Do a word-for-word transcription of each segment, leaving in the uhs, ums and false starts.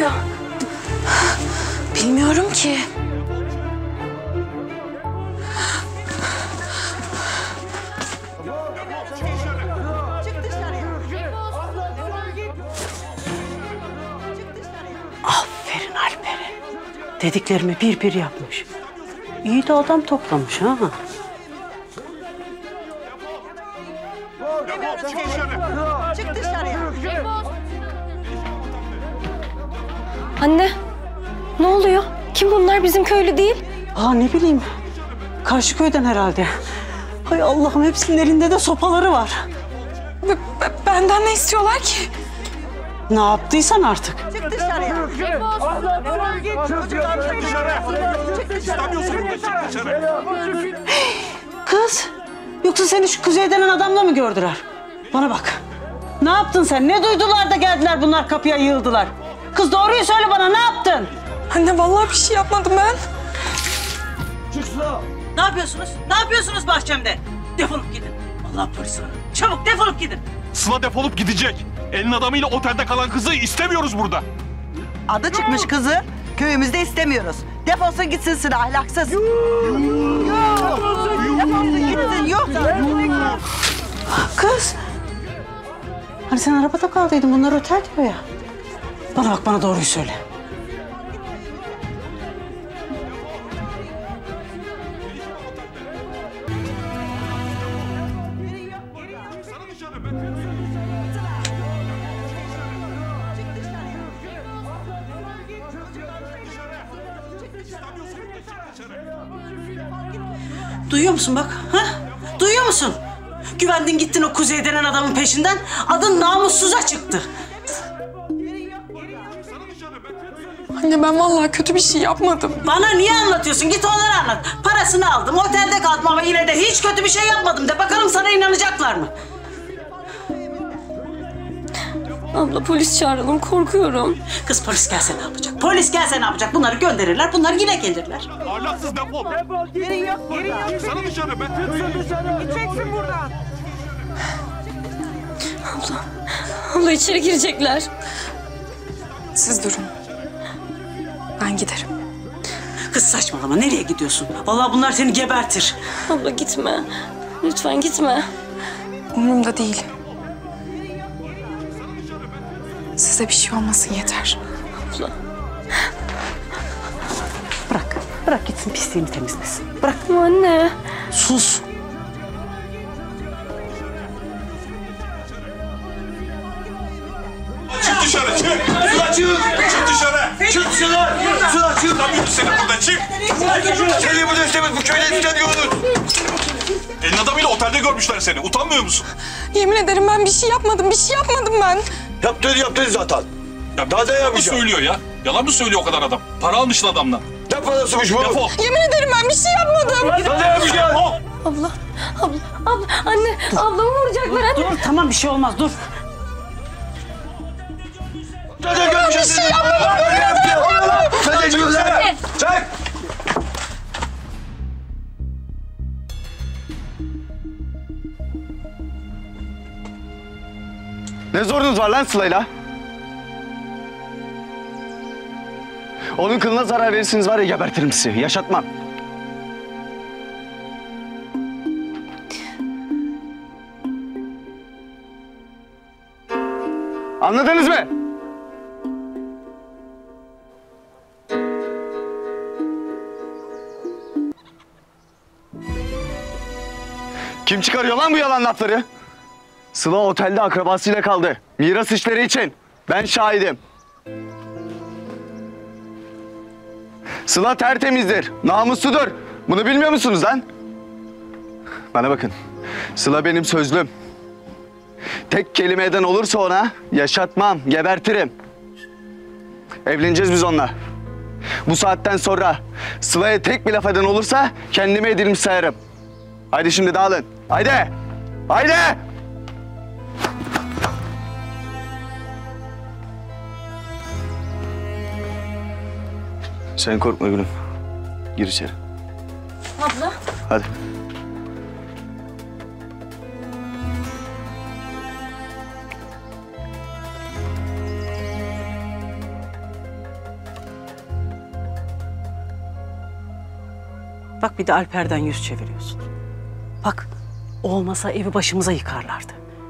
oluyor? Bilmiyorum ki. Aferin Alper'e. Dediklerimi bir bir yapmış. İyi de adam toplamış ha. Çık dışarıya. Anne, ne oluyor? Kim bunlar? Bizim köylü değil. Aa ne bileyim. Karşı köyden herhalde. Hay Allah'ım, hepsinin elinde de sopaları var. B benden ne istiyorlar ki? Ne yaptıysan artık. Çık dışarıya. Kız, yoksa seni şu Kuzey denen adamla mı gördüler? Bana bak. Ne yaptın sen? Ne duydular da geldiler bunlar kapıya yığıldılar? Kız doğruyu söyle bana, ne yaptın? Anne vallahi bir şey yapmadım ben. Ne yapıyorsunuz? Ne yapıyorsunuz bahçemde? Defolup gidin. Allah polisi var. Çabuk defolup gidin. Sıla defolup gidecek. Elin adamıyla otelde kalan kızı istemiyoruz burada. Adı çıkmış kızı. Köyümüzde istemiyoruz. Defolsun gitsin Sıla, ahlaksız. Yok. Defolsun gitsin. Yok. Kız. Hani sen arabada kaldıydın, bunlar otel diyor ya. Bana bak, bana doğruyu söyle. Duyuyor musun bak? Ha? Duyuyor musun? Güvendin gittin o Kuzey denen adamın peşinden. Adın namussuza çıktı. Anne ben vallahi kötü bir şey yapmadım. Bana niye anlatıyorsun? Git onlara anlat. Parasını aldım, otelde kaldım ama yine de hiç kötü bir şey yapmadım de. Bakalım sana inanacaklar mı? Abla polis çağıralım, korkuyorum. Kız polis gelse ne yapacak? Polis gelse ne yapacak? Bunları gönderirler, bunlar yine gelirler. Ahlaksız defol. Defol. Yerin yok. Yerin yok. Sana dışarı be. Gideceksin buradan. Abla, abla içeri girecekler. Siz durun. Ben giderim. Kız saçmalama, nereye gidiyorsun? Vallahi bunlar seni gebertir. Abla gitme. Lütfen gitme. Umurumda değil. Size bir şey olmasın yeter. Abla. Bırak, bırak gitsin, pisliğini temizlesin. Bırak. Ama anne. Sus. Çık dışarı, çık. Sıla çık. Çık dışarı. Çık Sıla! Sıla çık! İstemiyoruz seni burada, çık. Seni burada istemiyoruz, bu köyde istemiyoruz. Elin adamıyla otelde görmüşler seni. Utanmıyor musun? Yemin ederim ben bir şey yapmadım, bir şey yapmadım ben. Yaptığını yaptın zaten. Ya Daha da yalan mı yapmayacağım. söylüyor ya? Yalan mı söylüyor o kadar adam? Para almışsın adamdan. Ne parasıymış bu? Defol. Yemin ederim ben bir şey yapmadım. Daha da yapmayacağım. Abla, abla, abla, anne, ablamı vuracaklar anne. Dur, tamam bir şey olmaz, dur. Daha da görmeyeceğiz seni. Böyle yapacağım. Sen de çıkıyorsun. Çek! Ne zorunuz var lan Sıla'yla? Onun kılına zarar verirsiniz var ya, gebertirim sizi. Yaşatmam. Anladınız mı? Kim çıkarıyor lan bu yalan lafları? Sıla otelde akrabasıyla kaldı. Miras işleri için. Ben şahidim. Sıla tertemizdir, namusludur. Bunu bilmiyor musunuz lan? Bana bakın. Sıla benim sözlüm. Tek kelime eden olursa ona yaşatmam, gebertirim. Evleneceğiz biz onunla. Bu saatten sonra Sıla'ya tek bir laf eden olursa kendime edilmiş sayarım. Haydi şimdi dağılın. Haydi! Haydi! Sen korkma gülüm. Gir içeri. Abla. Hadi. Bak bir de Alper'den yüz çeviriyorsun. Bak olmasa evi başımıza yıkarlardı.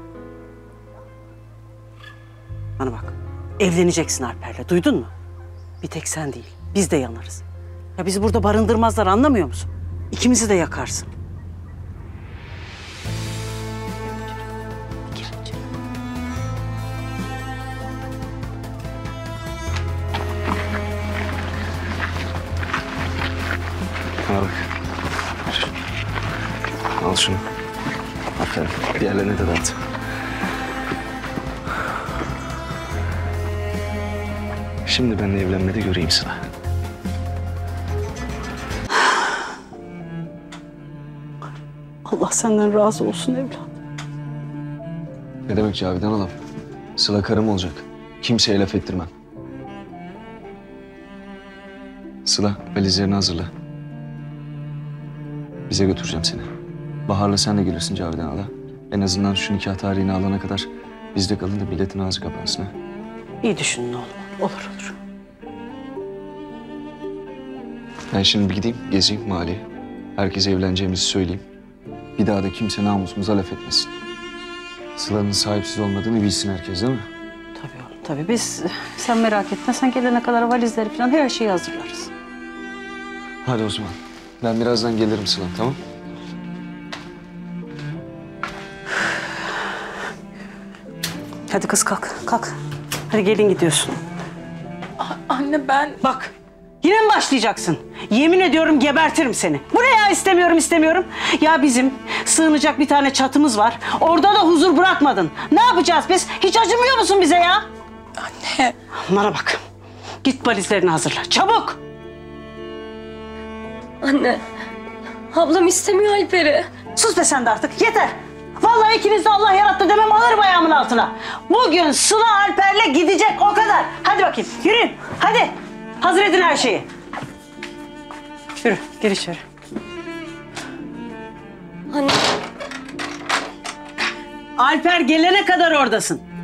Bana bak, evleneceksin Alper'le, duydun mu? Bir tek sen değil, biz de yanarız. Ya bizi burada barındırmazlar, anlamıyor musun? İkimizi de yakarsın. Gir içeri. Bana bak. Al şunu. Aferin. Diğerlerine de dağıt. Şimdi benimle evlenmede göreyim Sıla. Allah senden razı olsun evladım. Ne demek Cavidan Hanım? Sıla karım olacak. Kimseye laf ettirmem. Sıla, valizlerini hazırla. Bize götüreceğim seni. Bahar'la sen de gelirsin Cavidan Hala. En azından şu nikah tarihini alana kadar bizde kalın da milletin ağzı kapansın ha. İyi düşünün oğlum. Olur olur. Ben şimdi bir gideyim, gezeyim mahalleyi. Herkese evleneceğimizi söyleyeyim. Bir daha da kimse namusumuza laf etmesin. Sıla'nın sahipsiz olmadığını bilsin herkes, değil mi? Tabii oğlum tabii. Biz sen merak etme. Sen gelene kadar valizleri falan her şeyi hazırlarız. Hadi o zaman. Ben birazdan gelirim Sıla, tamam? Hadi kız kalk kalk. Hadi gelin gidiyorsun. Anne ben... Bak yine mi başlayacaksın? Yemin ediyorum gebertirim seni. Bu ne ya, istemiyorum istemiyorum. Ya bizim sığınacak bir tane çatımız var. Orada da huzur bırakmadın. Ne yapacağız biz? Hiç acımıyor musun bize ya? Anne. Bana bak. Git valizlerini hazırla. Çabuk. Anne. Ablam istemiyor Alper'i. Sus be sen de artık. Yeter. Vallahi ikiniz de Allah yarattı demem, alırım ayağımın altına. Bugün Sıla Alper'le gidecek, o kadar. Hadi bakayım yürüyün. Hadi. Hazır edin her şeyi. Yürü gir içeri. Anne. Alper gelene kadar oradasın.